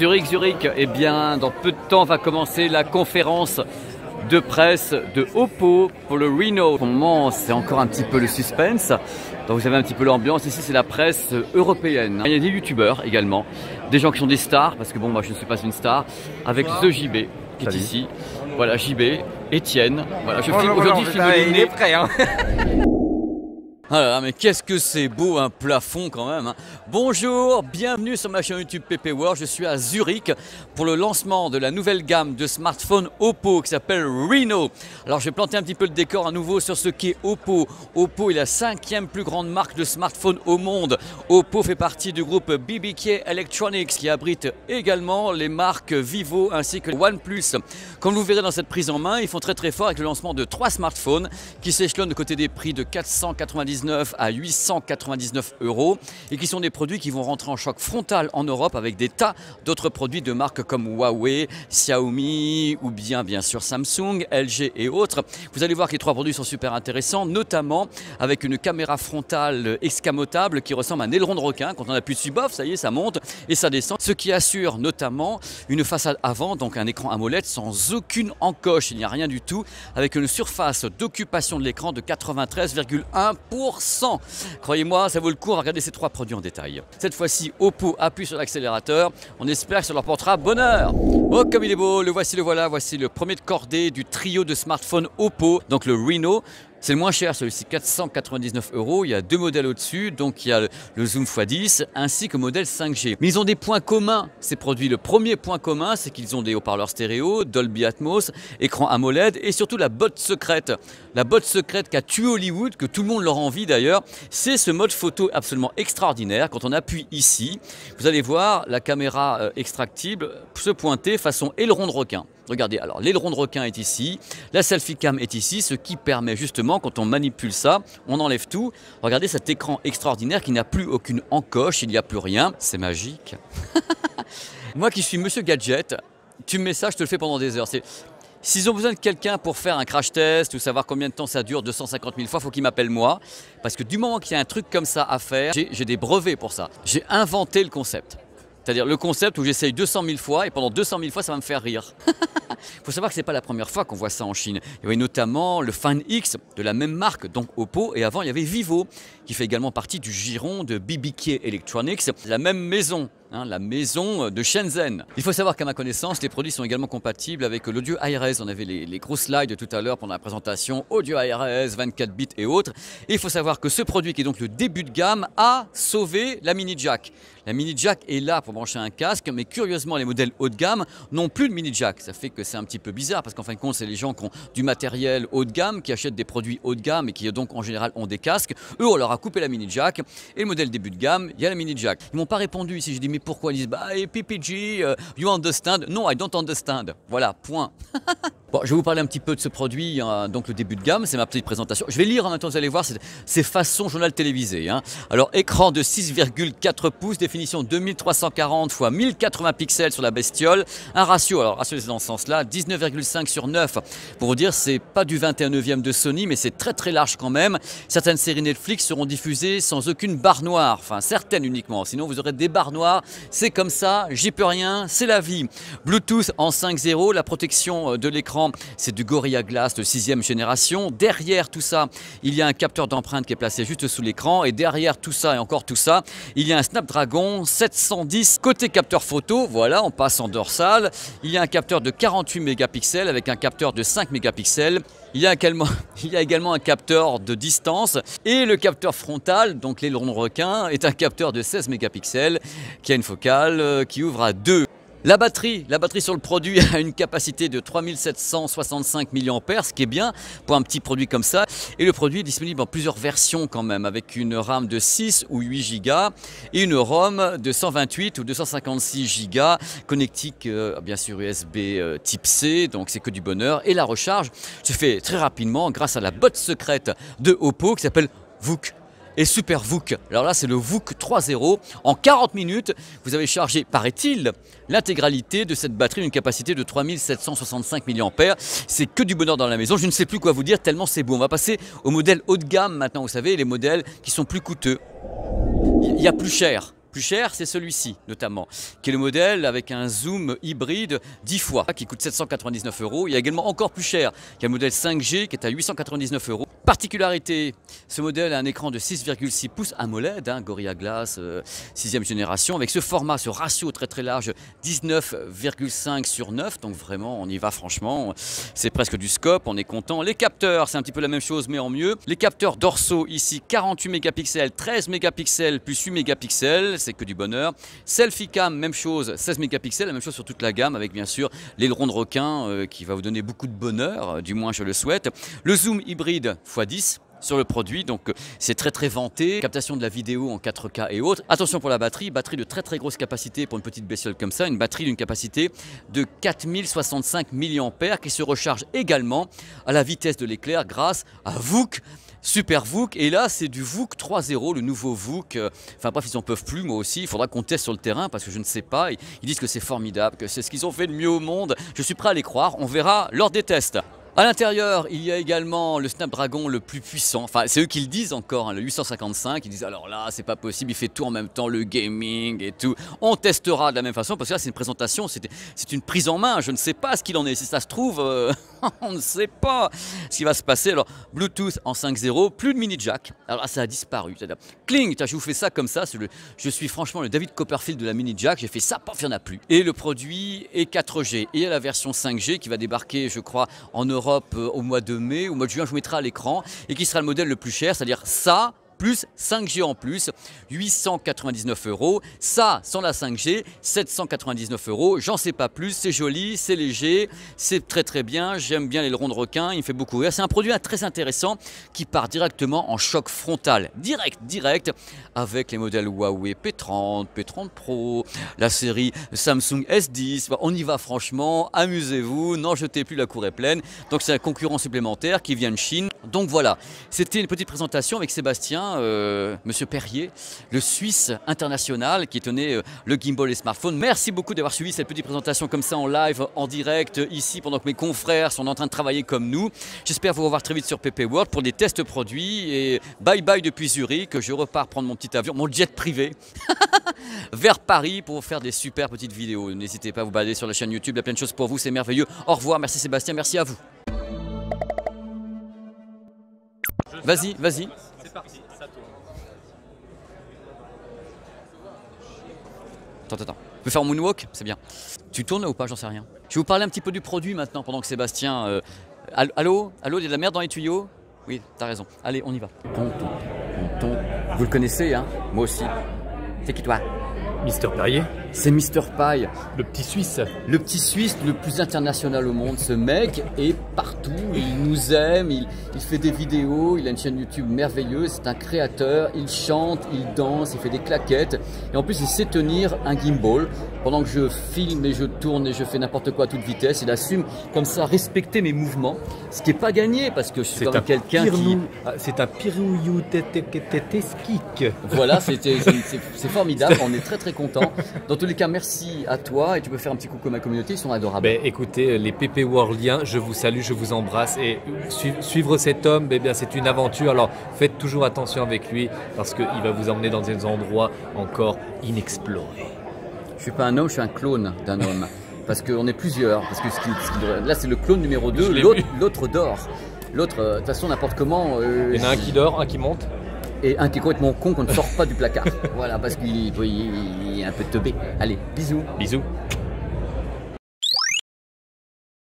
Zurich, eh bien dans peu de temps va commencer la conférence de presse de Oppo pour le Reno. Pour le moment, c'est encore un petit peu le suspense. Donc vous avez un petit peu l'ambiance. Ici, c'est la presse européenne. Il y a des youtubeurs également, des gens qui sont des stars, parce que bon, moi je ne suis pas une star, avec The JB qui est ici. Voilà, JB, Étienne. Voilà, je filme aujourd'hui, il est prêt, hein. Ah mais qu'est-ce que c'est beau, un plafond quand même, hein. Bonjour, bienvenue sur ma chaîne YouTube PP World. Je suis à Zurich pour le lancement de la nouvelle gamme de smartphones Oppo qui s'appelle Reno. Alors je vais planter un petit peu le décor à nouveau sur ce qu'est Oppo. Oppo est la 5e plus grande marque de smartphones au monde. Oppo fait partie du groupe BBK Electronics qui abrite également les marques Vivo ainsi que OnePlus. Comme vous verrez dans cette prise en main, ils font très fort avec le lancement de 3 smartphones qui s'échelonnent de côté des prix de 499 à 899 € et qui sont des produits qui vont rentrer en choc frontal en Europe avec des tas d'autres produits de marques comme Huawei, Xiaomi ou bien sûr Samsung, LG et autres. Vous allez voir que les 3 produits sont super intéressants, notamment avec une caméra frontale escamotable qui ressemble à un aileron de requin. Quand on appuie dessus, bof, ça y est, ça monte et ça descend. Ce qui assure notamment une façade avant, donc un écran AMOLED sans aucune encoche. Il n'y a rien du tout, avec une surface d'occupation de l'écran de 93,1%. Croyez-moi, ça vaut le coup, regardez ces 3 produits en détail. Cette fois-ci, Oppo appuie sur l'accélérateur. On espère que ça leur portera bonheur. Oh, comme il est beau, le voici, le voilà. Voici le premier de cordée du trio de smartphones Oppo, donc le Reno. C'est le moins cher, celui-ci, 499 €. Il y a 2 modèles au-dessus, donc il y a le zoom x10 ainsi que le modèle 5G. Mais ils ont des points communs, ces produits. Le premier point commun, c'est qu'ils ont des haut-parleurs stéréo, Dolby Atmos, écran AMOLED et surtout la botte secrète. La botte secrète qu'a tué Hollywood, que tout le monde leur envie d'ailleurs, c'est ce mode photo absolument extraordinaire. Quand on appuie ici, vous allez voir la caméra extractible se pointer façon aileron de requin. Regardez, alors l'aileron de requin est ici, la selfie cam est ici, ce qui permet justement, quand on manipule ça, on enlève tout. Regardez cet écran extraordinaire qui n'a plus aucune encoche, il n'y a plus rien, c'est magique. Moi qui suis Monsieur Gadget, tu me mets ça, je te le fais pendant des heures. S'ils ont besoin de quelqu'un pour faire un crash test ou savoir combien de temps ça dure, 250 000 fois, il faut qu'ils m'appellent moi. Parce que du moment qu'il y a un truc comme ça à faire, j'ai des brevets pour ça. J'ai inventé le concept. C'est-à-dire le concept où j'essaye 200 000 fois et pendant 200 000 fois ça va me faire rire. Il faut savoir que ce n'est pas la première fois qu'on voit ça en Chine. Il y avait notamment le Find X de la même marque, donc Oppo, et avant il y avait Vivo qui fait également partie du giron de BBK Electronics, la même maison. La maison de Shenzhen. Il faut savoir qu'à ma connaissance, les produits sont également compatibles avec l'audio ARS. On avait les gros slides tout à l'heure pendant la présentation, audio ARS, 24 bits et autres. Et il faut savoir que ce produit, qui est donc le début de gamme, a sauvé la mini jack. La mini jack est là pour brancher un casque, mais curieusement, les modèles haut de gamme n'ont plus de mini jack. Ça fait que c'est un petit peu bizarre parce qu'en fin de compte, c'est les gens qui ont du matériel haut de gamme, qui achètent des produits haut de gamme et qui donc en général ont des casques. Eux, on leur a coupé la mini jack. Et le modèle début de gamme, il y a la mini jack. Ils m'ont pas répondu ici. J'ai dit, mais pourquoi? Ils disent, bah, PPG, you understand? Non, I don't understand. Voilà, point. Bon, je vais vous parler un petit peu de ce produit, donc le début de gamme, c'est ma petite présentation. Je vais lire en même temps, vous allez voir, c'est façon journal télévisé. Alors, écran de 6,4 pouces, définition 2340 x 1080 pixels sur la bestiole. Un ratio, alors ratio c'est dans ce sens-là, 19,5/9. Pour vous dire, c'est pas du 21e de Sony, mais c'est très large quand même. Certaines séries Netflix seront diffusées sans aucune barre noire, enfin certaines uniquement, sinon vous aurez des barres noires. C'est comme ça, j'y peux rien, c'est la vie. Bluetooth en 5.0, la protection de l'écran, c'est du Gorilla Glass de 6e génération. Derrière tout ça, il y a un capteur d'empreinte qui est placé juste sous l'écran. Et derrière tout ça et encore tout ça, il y a un Snapdragon 710. Côté capteur photo, voilà, on passe en dorsale. Il y a un capteur de 48 mégapixels avec un capteur de 5 mégapixels. Il y a également un capteur de distance. Et le capteur frontal, donc l'aileron de requin, est un capteur de 16 mégapixels qui a une focale qui ouvre à 2. La batterie sur le produit a une capacité de 3765 mAh, ce qui est bien pour un petit produit comme ça. Et le produit est disponible en plusieurs versions quand même, avec une RAM de 6 ou 8 Go et une ROM de 128 ou 256 Go, connectique bien sûr USB type C, donc c'est que du bonheur. Et la recharge se fait très rapidement grâce à la botte secrète de Oppo qui s'appelle VOOC. Et Super VOOC. Alors là, c'est le VOOC 3.0. En 40 minutes, vous avez chargé, paraît-il, l'intégralité de cette batterie d'une capacité de 3765 mAh. C'est que du bonheur dans la maison. Je ne sais plus quoi vous dire tellement c'est beau. On va passer au modèle haut de gamme maintenant. Vous savez, les modèles qui sont plus coûteux. Il y a plus cher plus cher, c'est celui-ci notamment, qui est le modèle avec un zoom hybride 10 fois, qui coûte 799 €. Il y a également encore plus cher, il y a le modèle 5G qui est à 899 €. Particularité, ce modèle a un écran de 6,6 pouces AMOLED, Gorilla Glass 6e génération, avec ce format, ce ratio très très large, 19,5/9, donc vraiment on y va franchement, c'est presque du scope, on est content. Les capteurs, c'est un petit peu la même chose mais en mieux. Les capteurs dorsaux ici, 48 mégapixels, 13 mégapixels plus 8 mégapixels, c'est que du bonheur. Selfie cam, même chose, 16 mégapixels, la même chose sur toute la gamme, avec bien sûr l'aileron de requin qui va vous donner beaucoup de bonheur, du moins je le souhaite. Le zoom hybride x10 sur le produit, donc c'est très très vanté, captation de la vidéo en 4K et autres. Attention pour la batterie de très très grosse capacité pour une petite bestiole comme ça, une batterie d'une capacité de 4065 mAh qui se recharge également à la vitesse de l'éclair grâce à VOOC. Super VOOC, et là c'est du VOOC 3.0, le nouveau VOOC, enfin bref ils en peuvent plus, moi aussi, il faudra qu'on teste sur le terrain parce que je ne sais pas, ils disent que c'est formidable, que c'est ce qu'ils ont fait de mieux au monde, je suis prêt à les croire, on verra lors des tests. À l'intérieur, il y a également le Snapdragon le plus puissant, enfin c'est eux qui le disent encore, le 855, ils disent alors là c'est pas possible, il fait tout en même temps, le gaming et tout. On testera de la même façon parce que là c'est une présentation, c'est une prise en main, je ne sais pas ce qu'il en est, si ça se trouve, on ne sait pas ce qui va se passer. Alors Bluetooth en 5.0, plus de mini jack, alors là, ça a disparu, cling, je vous fais ça comme ça, je suis franchement le David Copperfield de la mini jack, j'ai fait ça, paf, il n'y en a plus. Et le produit est 4G, et il y a la version 5G qui va débarquer je crois en Europe au mois de mai, au mois de juin, je vous mettrai à l'écran, et qui sera le modèle le plus cher, c'est-à-dire ça, plus 5G en plus, 899 €. Ça, sans la 5G, 799 €. J'en sais pas plus, c'est joli, c'est léger, c'est très très bien. J'aime bien l'aileron de requin, il me fait beaucoup rire. C'est un produit très intéressant qui part directement en choc frontal. Direct, avec les modèles Huawei P30, P30 Pro, la série Samsung S10. On y va franchement, amusez-vous, n'en jetez plus, la cour est pleine. Donc c'est un concurrent supplémentaire qui vient de Chine. Donc voilà, c'était une petite présentation avec Sébastien, Monsieur Perrier, le Suisse international qui tenait le gimbal et smartphone. Merci beaucoup d'avoir suivi cette petite présentation comme ça en live, en direct, ici, pendant que mes confrères sont en train de travailler comme nous. J'espère vous revoir très vite sur PP World pour des tests produits. Et bye bye depuis Zurich, je repars prendre mon petit avion, mon jet privé, vers Paris pour faire des super petites vidéos. N'hésitez pas à vous balader sur la chaîne YouTube, il y a plein de choses pour vous, c'est merveilleux. Au revoir, merci Sébastien, merci à vous. Vas-y. C'est parti, ça tourne. Attends. Tu peux faire un moonwalk? C'est bien. Tu tournes là ou pas? J'en sais rien. Je vais vous parler un petit peu du produit maintenant pendant que Sébastien... Allô, il y a de la merde dans les tuyaux? Oui, t'as raison. Allez, on y va. Tonton. Vous le connaissez, hein? Moi aussi. C'est qui toi? Mister Perrier. C'est Mister Pie. Le petit Suisse. Le petit Suisse le plus international au monde. Ce mec est partout, il nous aime, il fait des vidéos, il a une chaîne YouTube merveilleuse, c'est un créateur, il chante, il danse, il fait des claquettes. Et en plus, il sait tenir un gimbal. Pendant que je filme et je tourne et je fais n'importe quoi à toute vitesse, il assume comme ça respecter mes mouvements. Ce qui n'est pas gagné parce que je suis quand même quelqu'un qui... C'est un pirouillou tétesquique. Voilà, c'est formidable, on est très très content. Dans tous les cas, merci à toi et tu peux faire un petit coucou à ma communauté, ils sont adorables. Ben, écoutez, les PP Worldiens, je vous salue, je vous embrasse et suivre cet homme, eh bien, c'est une aventure. Alors faites toujours attention avec lui parce qu'il va vous emmener dans des endroits encore inexplorés. Je suis pas un homme, je suis un clone d'un homme. Parce qu'on est plusieurs. Parce que là, c'est le clone numéro 2, l'autre dort. L'autre, de toute façon, n'importe comment. Il y en a un qui dort, un qui monte. Et un qui est complètement con qu'on ne sort pas du placard. Voilà, parce qu'il est un peu teubé. Allez, bisous. Bisous.